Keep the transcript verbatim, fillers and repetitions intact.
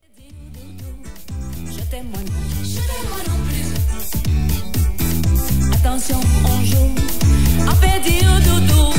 Je t'aime moi non plus. Je t'aime moi non plus. Attention, on joue. On fait dire doudou.